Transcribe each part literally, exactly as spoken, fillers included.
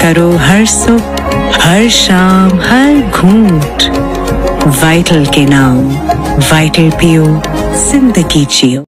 करो हर सुबह, हर शाम, हर घूंट वाइटल के नाम। वाइटल पियो, जिंदगी जियो।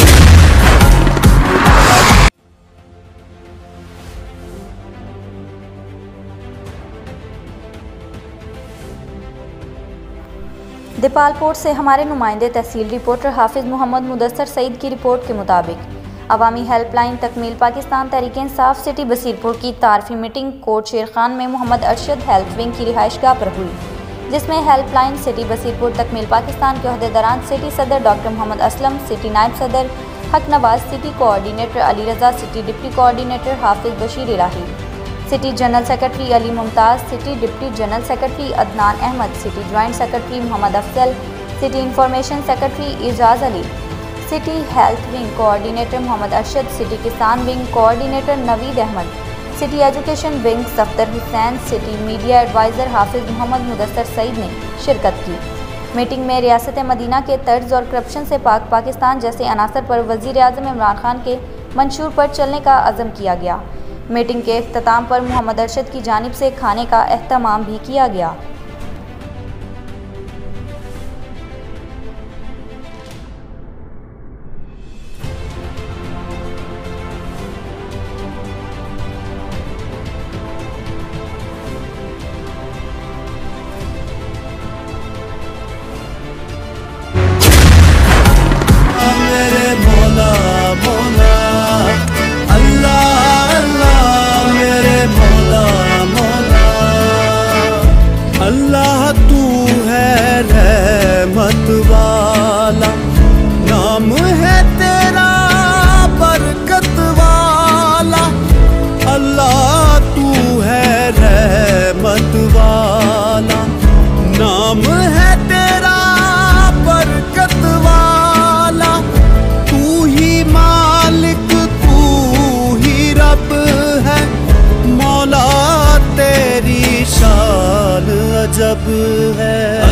दीपालपोर्ट से हमारे नुमाइंदे तहसील रिपोर्टर हाफिज मोहम्मद मुदस्सर सईद की रिपोर्ट के मुताबिक अवामी हेल्पलाइन तकमील पाकिस्तान तहरीक इंसाफ सिटी बसीरपुर की तारफी मीटिंग कोट शेर खान में मोहम्मद अरशद हेल्थ विंग की रिहाइशगाह पर हुई, जिसमें हेल्पलाइन सिटी बसीरपुर तकमील पाकिस्तान के अहदेदारान सिटी सदर डॉक्टर मोहम्मद असलम, सिटी नायब सदर Haq Nawaz, city coordinator Ali Raza, city deputy coordinator Hafiz Bashir Ilahi, city general secretary Ali Mumtaz, city deputy general secretary Adnan Ahmad, city joint secretary Muhammad Afzal, city information secretary Ejaz Ali, city health wing coordinator Muhammad Arshad, city किसान wing coordinator Naveed Ahmad, city education wing Safdar Hussain, city media adviser Hafiz Muhammad Mudassar Saeed ने शिरकत की। Meeting में रियासत Medina के तर्ज और corruption से पाक पाकिस्तान जैसे अनासर पर वज़ीर आज़म इमरान खान के मंशूर पर चलने का अज़म किया गया। मीटिंग के इख्तिताम पर मोहम्मद अरशद की जानिब से खाने का एहतमाम भी किया गया। अल्लाह तू है रहमत वाला, नाम है तेरा बरकत वाला। अल्लाह तू है रहमत वाला, नाम है तेरा बरकत वाला। तू ही मालिक, तू ही रब है, मौला तेरी शान अजब है।